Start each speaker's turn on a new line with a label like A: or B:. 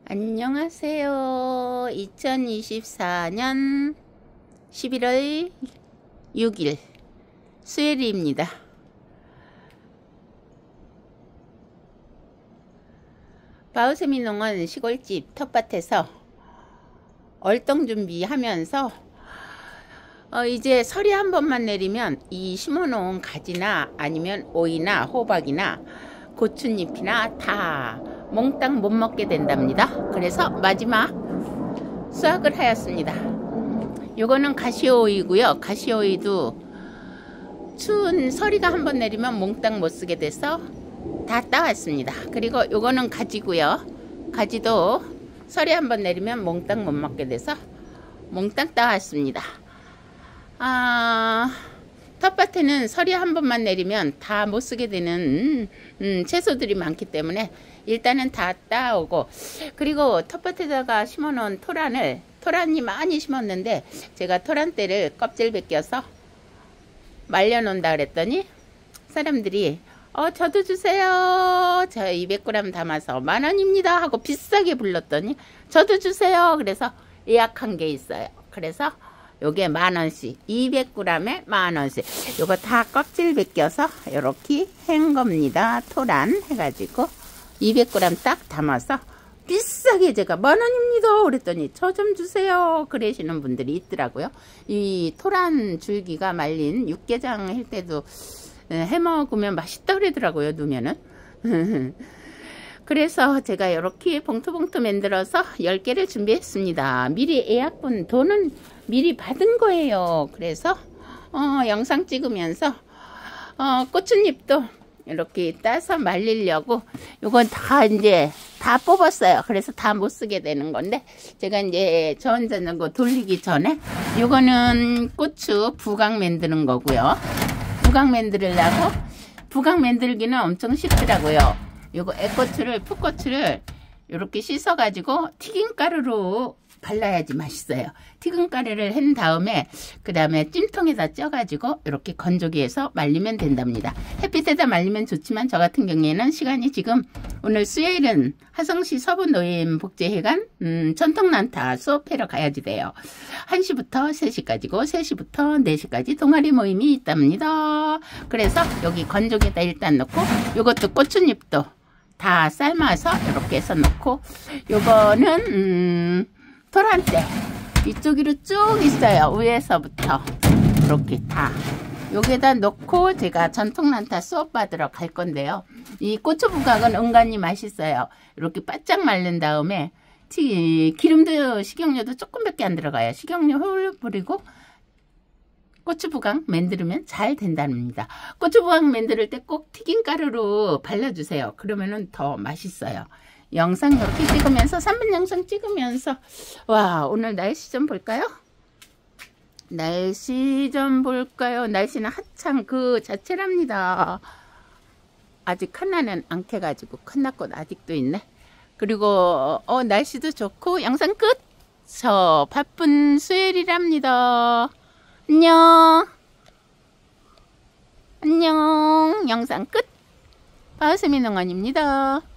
A: 안녕하세요. 2024년 11월 6일 수혜리입니다. 바우세미 농원 시골집 텃밭에서 얼동 준비하면서 이제 서리 한 번만 내리면 이 심어놓은 가지나 아니면 오이나 호박이나 고추잎이나 다 몽땅 못 먹게 된답니다. 그래서 마지막 수확을 하였습니다. 요거는 가시오이고요. 가시오이도 추운 서리가 한 번 내리면 몽땅 못 쓰게 돼서 다 따왔습니다. 그리고 요거는 가지고요. 가지도 서리 한 번 내리면 몽땅 못 먹게 돼서 몽땅 따왔습니다. 텃밭에는 서리 한 번만 내리면 다 못 쓰게 되는 채소들이 많기 때문에 일단은 다 따오고, 그리고 텃밭에다가 심어놓은 토란이 많이 심었는데 제가 토란대를 껍질 벗겨서 말려놓는다 그랬더니 사람들이 저도 주세요. 저 200g 담아서 10,000원입니다 하고 비싸게 불렀더니 저도 주세요. 그래서 예약한 게 있어요. 그래서 요게 10,000원씩, 200g에 10,000원씩. 요거 다 껍질 벗겨서 이렇게 한 겁니다. 토란 해가지고 200g 딱 담아서 비싸게 제가 10,000원입니다 그랬더니 저 좀 주세요 그러시는 분들이 있더라고요. 이 토란 줄기가 말린 육개장 할 때도 해먹으면 맛있다 그러더라고요. 누면은 그래서 제가 이렇게 봉투 만들어서 10개를 준비했습니다. 미리 예약분 돈은 미리 받은 거예요. 그래서 영상 찍으면서 고추잎도 이렇게 따서 말리려고, 이건 다 이제 다 뽑았어요. 그래서 다 못 쓰게 되는 건데 제가 이제 저 혼자 거 돌리기 전에 요거는 고추 부각 만드는 거고요. 부각 만들려고, 부각 만들기는 엄청 쉽더라고요. 요거 애고추를, 풋고추를 이렇게 씻어 가지고 튀김가루로 발라야지 맛있어요. 튀김가루를 한 다음에 그 다음에 찜통에다 쪄 가지고 이렇게 건조기에서 말리면 된답니다. 햇빛에다 말리면 좋지만 저 같은 경우에는 시간이 지금 오늘 수요일은 하성시 서부노인복지회관 전통난타 수업하러 가야지 돼요. 1시부터 3시까지고 3시부터 4시까지 동아리 모임이 있답니다. 그래서 여기 건조기에다 일단 넣고, 요것도 고추잎도 다 삶아서 이렇게 해서 넣고, 요거는 토란대 이쪽으로 쭉 있어요. 위에서부터 이렇게 다 여기다 넣고 제가 전통난타 수업 받으러 갈 건데요. 이 고추 부각은 은근히 맛있어요. 이렇게 바짝 말린 다음에 기름도 식용유도 조금밖에 안 들어가요. 식용유 홀 뿌리고 고추 부각 만들면 잘 된답니다. 고추 부각 만들 때 꼭 튀김가루로 발라주세요. 그러면은 더 맛있어요. 영상 이렇게 찍으면서 3분 영상 찍으면서, 와, 오늘 날씨 좀 볼까요? 날씨 좀 볼까요? 날씨는 한창 그 자체랍니다. 아직 하나는 안 캐가지고 칸나꽃 아직도 있네. 그리고 날씨도 좋고 영상 끝. 저 바쁜 수요일이랍니다. 안녕. 안녕. 영상 끝. 바우세미 농원입니다.